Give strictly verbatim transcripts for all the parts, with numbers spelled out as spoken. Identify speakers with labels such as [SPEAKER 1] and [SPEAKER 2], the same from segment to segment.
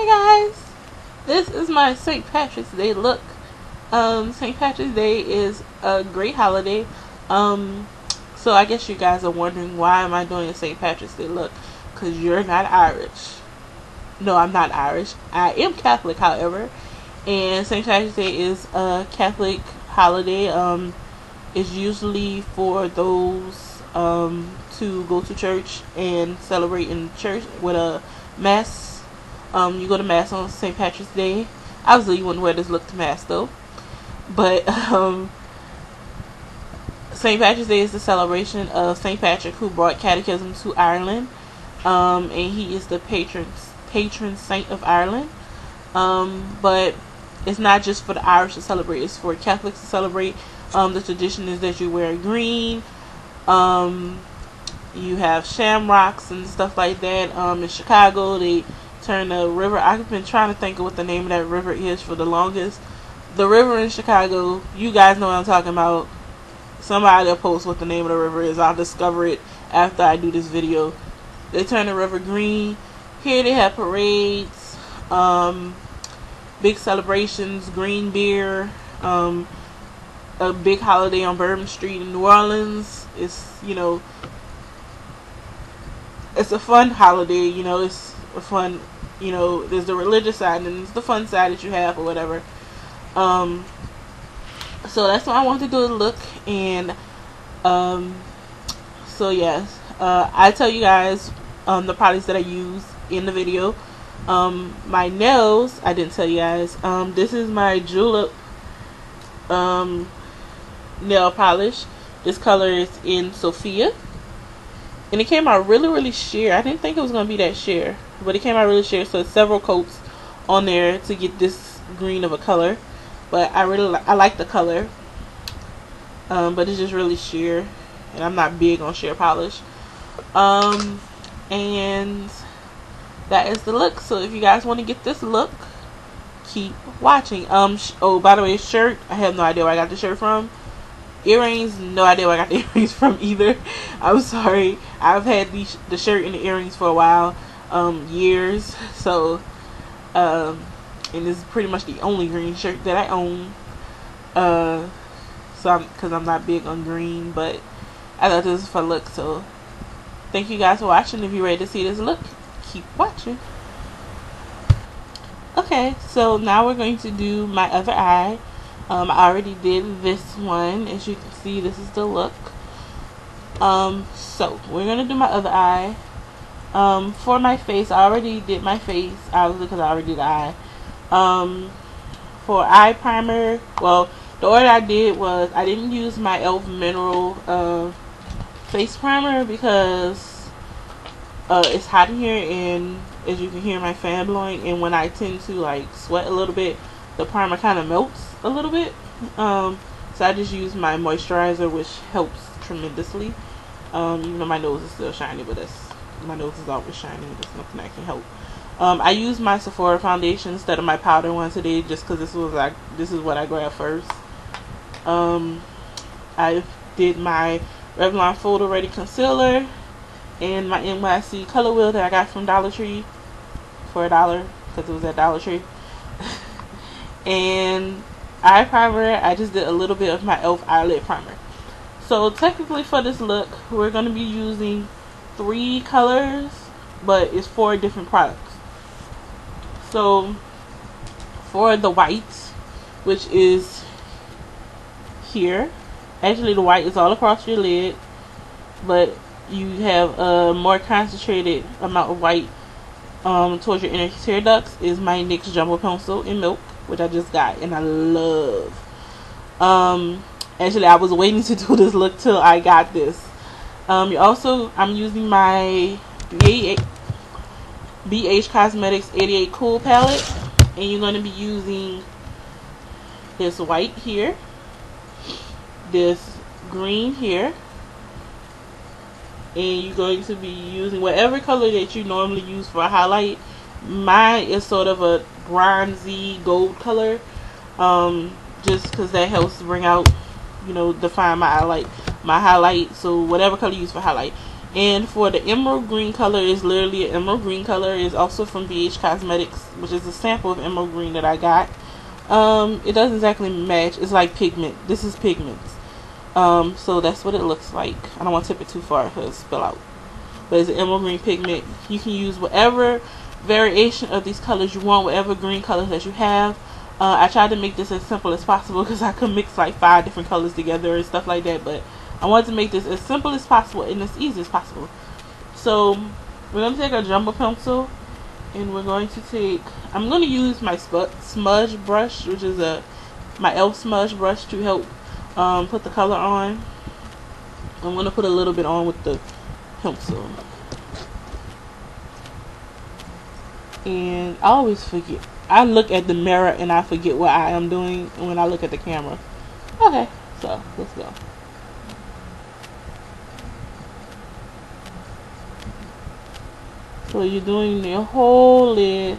[SPEAKER 1] Hey guys, this is my Saint Patrick's Day look. Um, Saint Patrick's Day is a great holiday. Um, so I guess you guys are wondering, why am I doing a Saint Patrick's Day look? Because you're not Irish. No, I'm not Irish. I am Catholic, however. And Saint Patrick's Day is a Catholic holiday. Um, it's usually for those um, to go to church and celebrate in church with a mass. Um, you go to mass on Saint Patrick's Day. Obviously, you wouldn't wear this look to mass though. But um, Saint Patrick's Day is the celebration of Saint Patrick, who brought catechism to Ireland, um, and he is the patron patron saint of Ireland. Um, but it's not just for the Irish to celebrate; it's for Catholics to celebrate. Um, the tradition is that you wear green. Um, you have shamrocks and stuff like that. Um, in Chicago, they turn the river. I've been trying to think of what the name of that river is for the longest. The river in Chicago, you guys know what I'm talking about. Somebody will post what the name of the river is. I'll discover it after I do this video. They turn the river green. Here they have parades, um, big celebrations, green beer, um, a big holiday on Bourbon Street in New Orleans. It's, you know, it's a fun holiday, you know, it's a fun, you know, there's the religious side and there's the fun side that you have or whatever. Um, so that's what I want to do, a look. And um, so yes, uh, I tell you guys um, the products that I use in the video. Um, my nails, I didn't tell you guys. Um, this is my Julep um, nail polish. This color is in Sofia. And it came out really, really sheer. I didn't think it was going to be that sheer, but it came out really sheer. So several coats on there to get this green of a color. But I really li I like the color. Um, but it's just really sheer. And I'm not big on sheer polish. Um, and that is the look. So if you guys want to get this look, keep watching. Um, sh oh, by the way, shirt. I have no idea where I got the shirt from. Earrings, no idea where I got the earrings from either. I'm sorry. I've had the, the shirt and the earrings for a while, um, years. So, um, and this is pretty much the only green shirt that I own. Uh, so I'm, cause I'm not big on green, but I thought this was for look. So, thank you guys for watching. If you're ready to see this look, keep watching. Okay, so now we're going to do my other eye. Um, I already did this one. As you can see, this is the look. Um, so we're gonna do my other eye. Um, for my face, I already did my face, obviously, because I already did the eye. Um, for eye primer, well, the order I did was I didn't use my e l f Mineral uh, face primer because uh, it's hot in here, and as you can hear my fan blowing, and when I tend to like sweat a little bit, the primer kind of melts a little bit. Um, so I just use my moisturizer, which helps tremendously. Um, even though my nose is still shiny, but that's, my nose is always shiny. There's nothing I can help. Um, I use my Sephora foundation instead of my powder one today, just because this was like this is what I grabbed first. Um, I did my Revlon Photoready concealer and my N Y C color wheel that I got from Dollar Tree for a dollar because it was at Dollar Tree. And eye primer, I just did a little bit of my e l f Eyelid Primer. So technically for this look, we're going to be using three colors, but it's four different products. So for the white, which is here, actually the white is all across your lid, but you have a more concentrated amount of white um, towards your inner tear ducts, is my N Y X Jumbo Pencil in Milk, which I just got and I love. Um, actually, I was waiting to do this look till I got this. Um, you also, I'm using my B H Cosmetics eighty-eight Cool palette, and you're going to be using this white here, this green here, and you're going to be using whatever color that you normally use for a highlight. Mine is sort of a bronzy gold color, um, just because that helps to bring out, you know, define my highlight, my highlight. So whatever color you use for highlight, And for the emerald green color, is literally an emerald green color. Is also from B H Cosmetics, which is a sample of emerald green that I got. Um, it doesn't exactly match. It's like pigment. This is Pigment. Um, so that's what it looks like. I don't want to tip it too far because it'll spill out. But it's an emerald green pigment. You can use whatever variation of these colors you want, whatever green colors that you have. Uh, I tried to make this as simple as possible because I could mix like five different colors together and stuff like that. But I wanted to make this as simple as possible and as easy as possible. So we're going to take a jumbo pencil and we're going to take, I'm going to use my smudge brush, which is a my e l f smudge brush to help um, put the color on. I'm going to put a little bit on with the pencil. And I always forget. I look at the mirror and I forget what I am doing when I look at the camera. Okay, so let's go. So you're doing your whole lid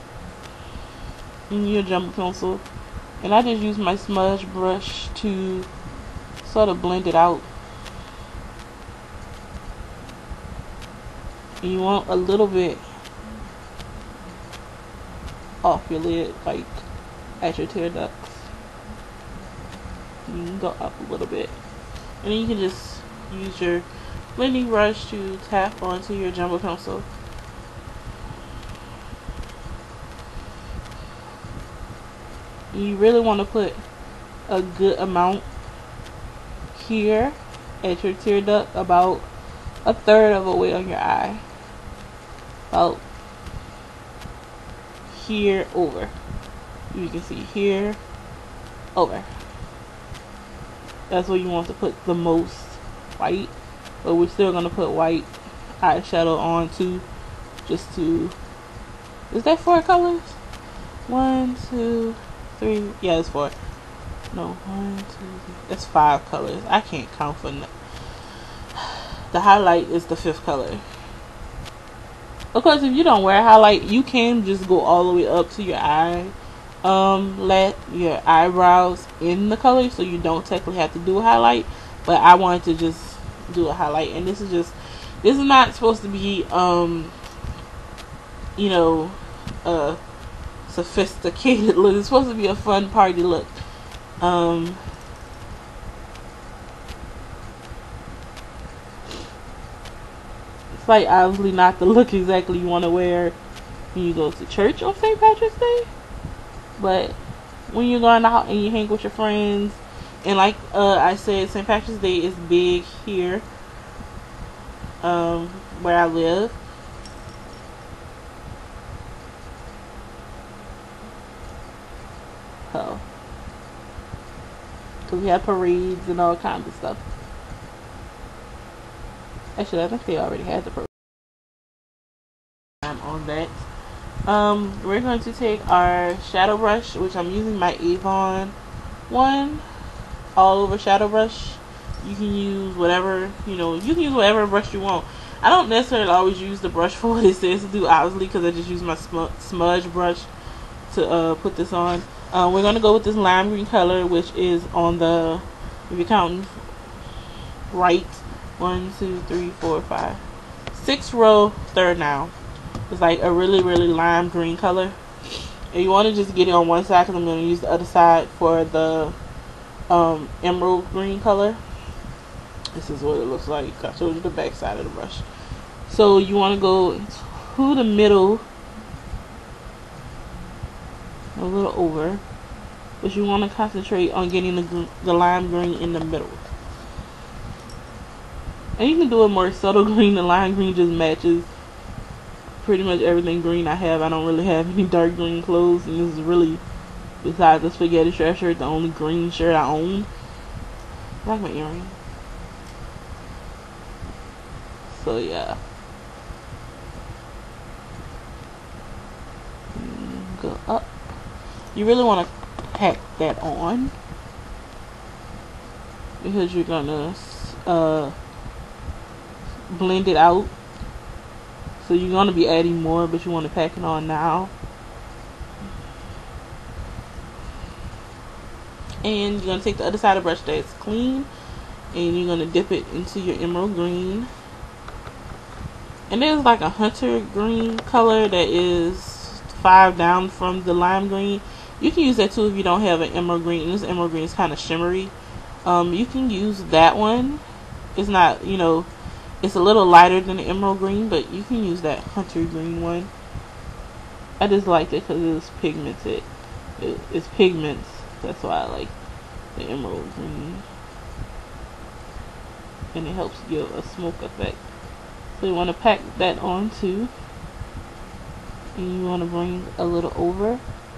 [SPEAKER 1] in your jumbo pencil, and I just use my smudge brush to sort of blend it out. And you want a little bit off your lid, like at your tear ducts. You can go up a little bit, and then you can just use your blending brush to tap onto your jumbo pencil. You really want to put a good amount here at your tear duct, about a third of a way on your eye, about here over. You can see here over. That's where you want to put the most white, but we're still going to put white eyeshadow on too, just to, is that four colors? One, two, three, yeah, it's four. No, one, two, three, that's five colors. I can't count for no. The highlight is the fifth color. Of course, if you don't wear highlight, you can just go all the way up to your eye, um, let your eyebrows in the color, so you don't technically have to do a highlight. But I wanted to just do a highlight, and this is just, this is not supposed to be, um, you know, a sophisticated look. It's supposed to be a fun party look. Um, It's like obviously not the look exactly you want to wear when you go to church on Saint Patrick's Day, but when you're going out and you hang with your friends, and like uh, I said, Saint Patrick's Day is big here, um, where I live. Oh, because we have parades and all kinds of stuff. Actually, I think they already had the program on that. Um, we're going to take our shadow brush, which I'm using my Avon one all over shadow brush. You can use whatever, you know, you can use whatever brush you want. I don't necessarily always use the brush for what it says to do, obviously, because I just use my sm smudge brush to uh, put this on. Uh, we're going to go with this lime green color, which is on the, if you're counting right, one, two, three, four, five, six row, third now. It's like a really, really lime green color. And you want to just get it on one side, because I'm going to use the other side for the um, emerald green color. This is what it looks like. I showed you the back side of the brush. So you want to go to the middle, a little over, but you want to concentrate on getting the, the lime green in the middle. And you can do a more subtle green. The lime green just matches pretty much everything green I have. I don't really have any dark green clothes, and this is really, besides the spaghetti strap shirt, the only green shirt I own. I like my earring. So yeah. Go up. You really want to pack that on, because you're gonna uh blend it out. So you're going to be adding more, but you want to pack it on now. And you're going to take the other side of the brush that's clean, and you're going to dip it into your emerald green. And there's like a hunter green color that is five down from the lime green. You can use that too if you don't have an emerald green. And this emerald green is kind of shimmery. Um, you can use that one. It's not, you know, it's a little lighter than the emerald green, but you can use that hunter green one. I just liked it because it was pigmented. It, it's pigments. That's why I like the emerald green. And it helps give a smoke effect. So you want to pack that on too. And you want to bring a little over.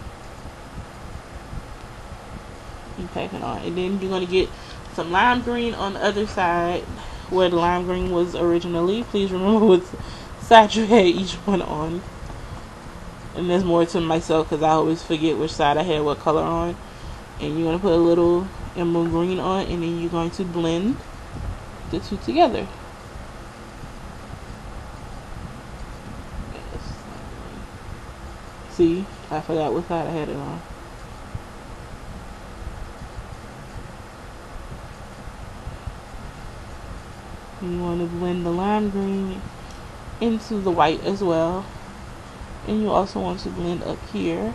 [SPEAKER 1] And pack it on. And then you're going to get some lime green on the other side where the lime green was originally. Please remember what side you had each one on. And there's more to myself because I always forget which side I had what color on. And you want to put a little emerald green on. And then you're going to blend the two together. See, I forgot what side I had it on. And you want to blend the lime green into the white as well. And you also want to blend up here.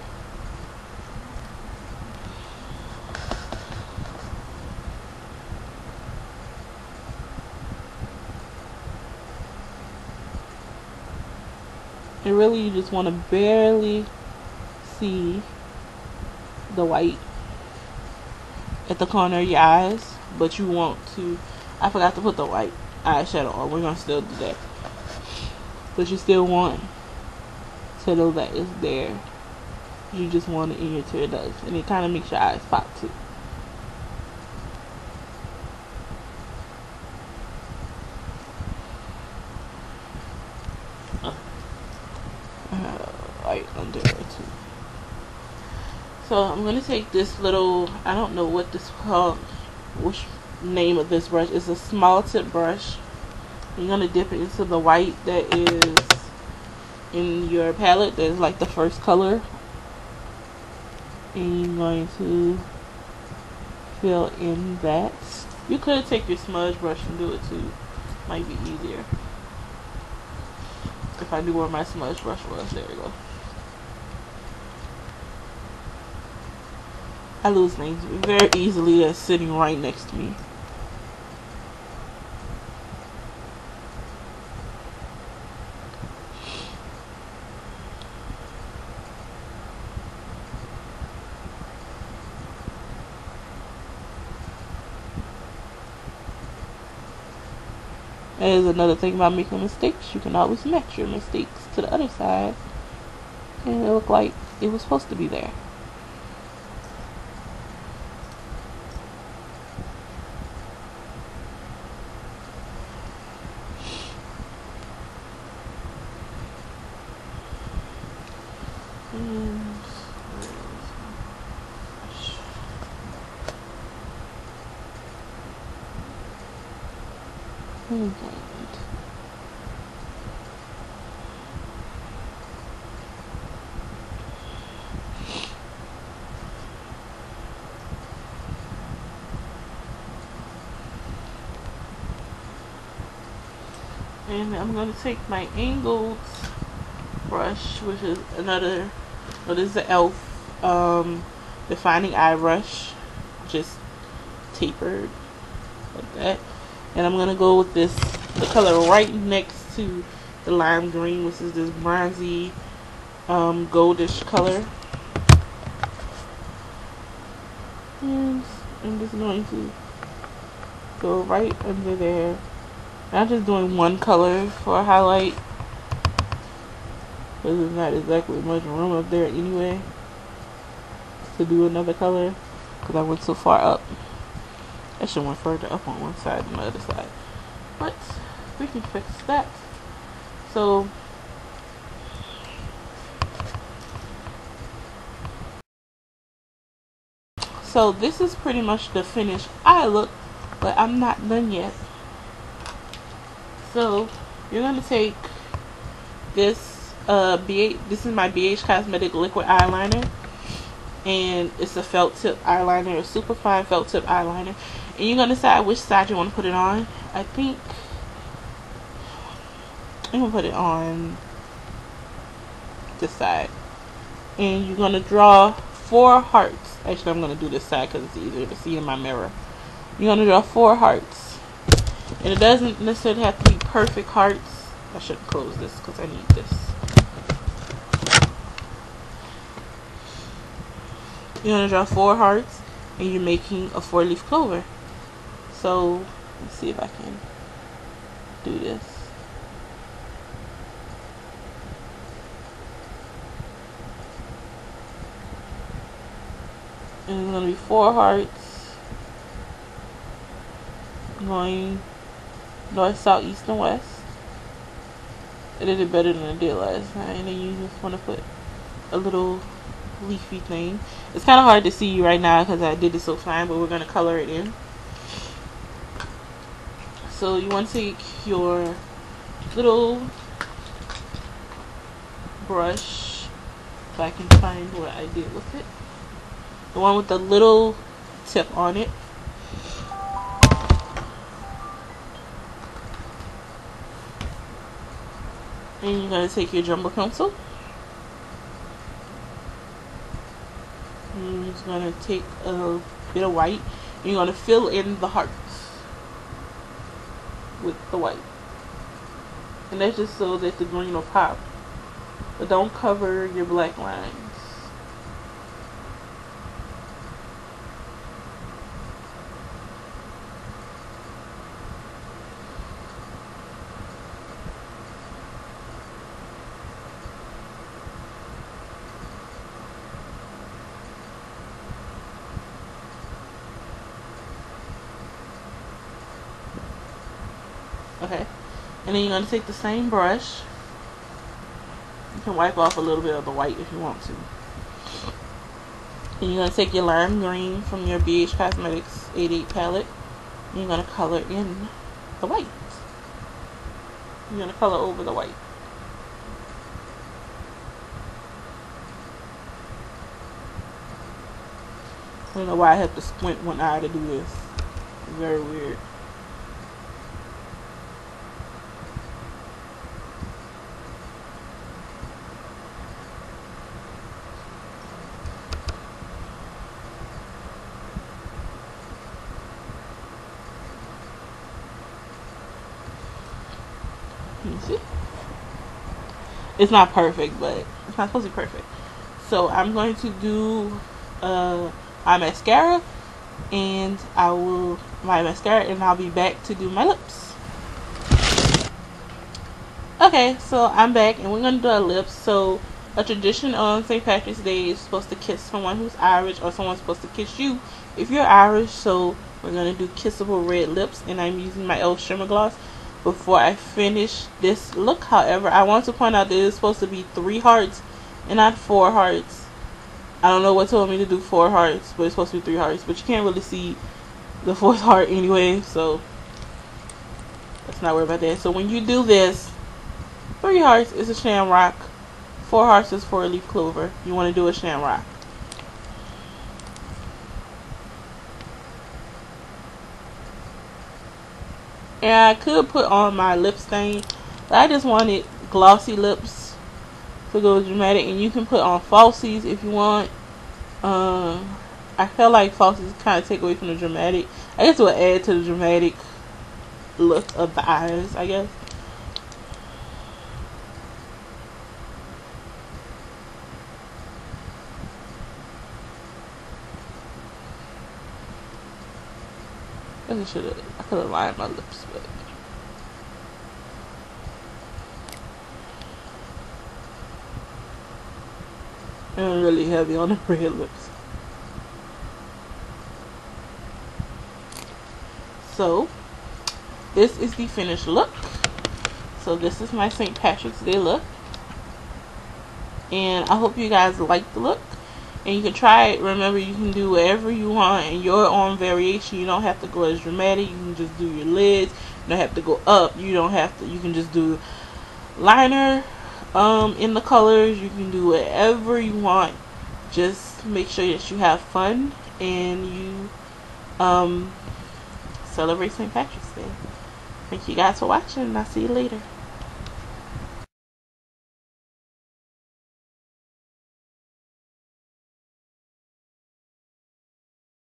[SPEAKER 1] And really you just want to barely see the white at the corner of your eyes, but you want to, I forgot to put the white eyeshadow on. We're going to still do that. But you still want to know that it's there. You just want it in your tear ducts. And it kind of makes your eyes pop too. Right under it too. So I'm gonna take this little, I don't know what this called, which name of this brush. It's a small tip brush. You're gonna dip it into the white that is in your palette. That is like the first color, and you're going to fill in that. You could take your smudge brush and do it too. Might be easier. If I knew where my smudge brush was, there we go. I lose things very easily that's sitting right next to me. That is another thing about making mistakes. You can always match your mistakes to the other side, and it looked like it was supposed to be there. And I'm going to take my angled brush, which is another, well, this is the e l f um, defining eye brush, just tapered like that. And I'm going to go with this, the color right next to the lime green, which is this bronzy um, goldish color. And I'm just going to go right under there. I'm just doing one color for a highlight, because there's not exactly much room up there anyway to do another color, because I went so far up. I should have went further up on one side than the other side, but we can fix that. So so this is pretty much the finished eye look, but I'm not done yet. So you're gonna take this uh B H, this is my B H Cosmetic liquid eyeliner, and it's a felt tip eyeliner, a super fine felt tip eyeliner, and you're gonna decide which side you want to put it on. I think I'm gonna put it on this side, and you're gonna draw four hearts. Actually, I'm gonna do this side because it's easier to see in my mirror. You're gonna draw four hearts, and it doesn't necessarily have to be perfect hearts. I should close this because I need this. You're gonna draw four hearts, and you're making a four-leaf clover. So let's see if I can do this. And it's gonna be four hearts going north, south, east, and west. I did it better than I did last time. And then you just want to put a little leafy thing. It's kind of hard to see right now because I did it so fine, but we're going to color it in. So you want to take your little brush, if I can find what I did with it, the one with the little tip on it. And you're going to take your jumbo pencil. And you're just going to take a bit of white. And you're going to fill in the hearts with the white. And that's just so that the green will pop. But don't cover your black lines. Okay, and then you're going to take the same brush. You can wipe off a little bit of the white if you want to. And you're going to take your lime green from your B H Cosmetics eighty-eight palette. And you're going to color in the white. You're going to color over the white. I don't know why I have to squint one eye to do this. It's very weird. You see? It's not perfect, but it's not supposed to be perfect. So I'm going to do uh, my mascara, and I will my mascara, and I'll be back to do my lips. Okay, so I'm back, and we're gonna do our lips. So a tradition on Saint Patrick's Day is supposed to kiss someone who's Irish, or someone's supposed to kiss you if you're Irish. So we're gonna do kissable red lips, and I'm using my e.l.f. Shimmer Gloss before I finish this look. However, I want to point out that it's supposed to be three hearts and not four hearts. I don't know what told me to do four hearts, but it's supposed to be three hearts. But you can't really see the fourth heart anyway, so let's not worry about that. So when you do this, three hearts is a shamrock, four hearts is four leaf clover. You want to do a shamrock. And I could put on my lip stain, but I just wanted glossy lips to go dramatic. And you can put on falsies if you want. Um, I feel like falsies kind of take away from the dramatic. I guess it will add to the dramatic look of the eyes, I guess. I should have. I could have lined my lips, but I'm really heavy on the red lips. So this is the finished look. So this is my Saint Patrick's Day look, and I hope you guys like the look. And you can try it. Remember, you can do whatever you want in your own variation. You don't have to go as dramatic. You can just do your lids. You don't have to go up. You don't have to. You can just do liner um, in the colors. You can do whatever you want. Just make sure that you have fun and you um, celebrate Saint Patrick's Day. Thank you guys for watching, and I'll see you later.